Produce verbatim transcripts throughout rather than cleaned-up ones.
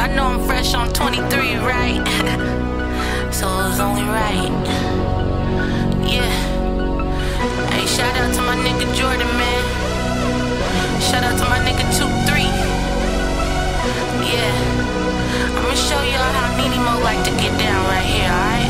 I know I'm fresh on twenty-three, right? So it was only right. Yeah. Hey, shout out to my nigga Jordan, man. Shout out to my nigga two three. Yeah. I'ma show y'all how Nene Mo like to get down right here, alright?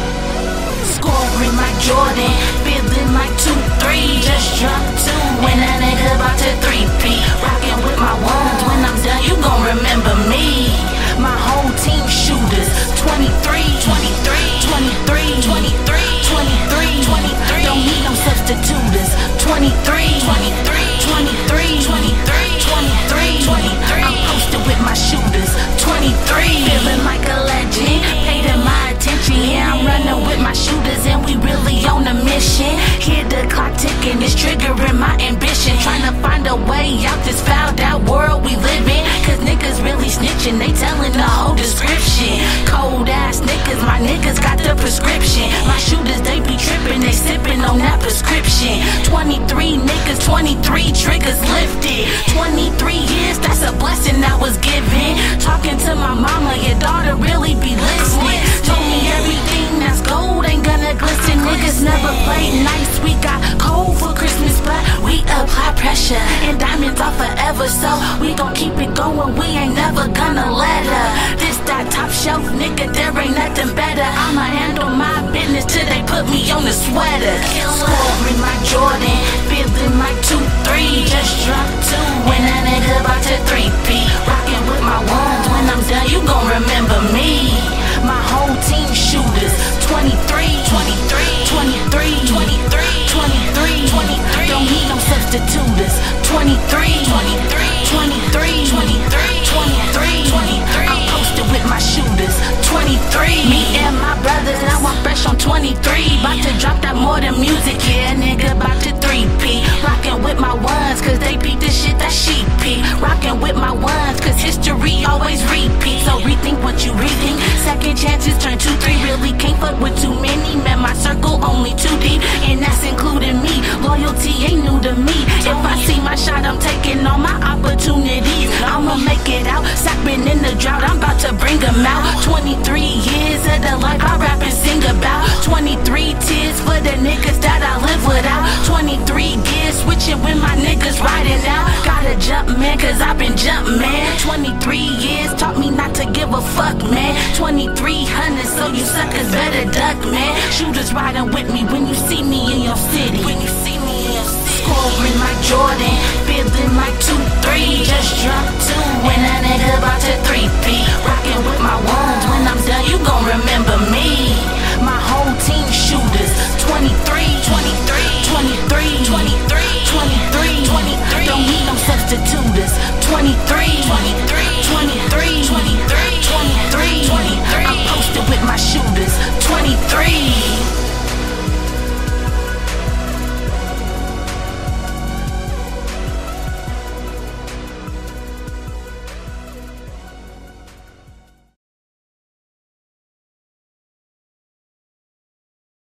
Scoring like Jordan, feeling like two three. Just dropped two when that nigga about to three-peat. Rockin' with my ones, when I'm done you gon' remember me. My whole team shooters, twenty-three, twenty-three, twenty-three, twenty-three, twenty-three, twenty-three. Don't need no substituters, twenty-three, twenty-three, twenty-three, twenty-three, twenty-three, twenty-three. I'm posted with my shooters, twenty-three. Feeling like a legend, pay them my attention. Yeah, I'm running with my shooters and we really on a mission. Hear the clock ticking, it's triggering my ambition. Trying to find a way out this fouled out world we live in. Cause niggas really snitching, they telling the whole description. Cold ass niggas, my niggas got the prescription. My shooters, they be tripping, they sipping on that prescription. Twenty-three niggas, twenty-three triggers lifted. Twenty-three years, that's a blessing I was given. Talking to my mama, your daughter really be listening. Told me everything that's gold ain't gonna glisten. Niggas never play nice, we got cold for Christmas, but we apply pressure and diamonds are forever, so we gon' keep it going, we ain't never gonna let her. This that top shelf, nigga, there ain't nothing better. I'ma handle my business till they put me on the sweater. Scoring like Jordan, feeling like two three. Just dropped two when that nigga about to three-peat. Rockin' with my ones, when I'm done you gon' remember me. My whole team shooters, twenty-three, twenty-three, twenty-three, twenty-three, twenty-three, twenty-three. Don't need no substituters, twenty-three, twenty-three, twenty-three, twenty-three, twenty-three, twenty-three. I'm posted with my shooters, twenty-three. Me and my brothers, now I'm fresh on twenty-three. About to drop that more than music, yeah, nigga, about to three-peat. Rockin' with my ones, cause they beat the shit that she peep. Rockin' with my ones, cause history always repeats. So rethink what you rethink. Second chances turn two, three. Really can't fuck with too many. Man, my circle only too deep, and that's including me. Loyalty ain't new to me. If I see my shot, I'm taking all my opportunities. I'ma make it out. Sapping in the drought, I'm about to bring them out. twenty-three years of the life I rap and sing about. twenty-three tears for the niggas that I live without. twenty-three gears switching when my niggas riding out. Gotta jump, man, cause I've been jump, man. twenty-three years taught me not to give a fuck, man. twenty-three hundred, so you suckers better duck, man. Shooters riding with me when you see me in your city. When you see me in your city. Scoring like Jordan, feeling like two three. Just dropped two when that nigga about to three-peat. Rockin' with my ones, when I'm done you gon' remember me. My whole team shooters, twenty-three, twenty-three, twenty-three, twenty-three, twenty-three, twenty-three. Don't need no substituters, twenty-three, twenty-three, twenty-three, twenty-three, twenty-three, twenty-three. I'm posted with my shooters, twenty-three.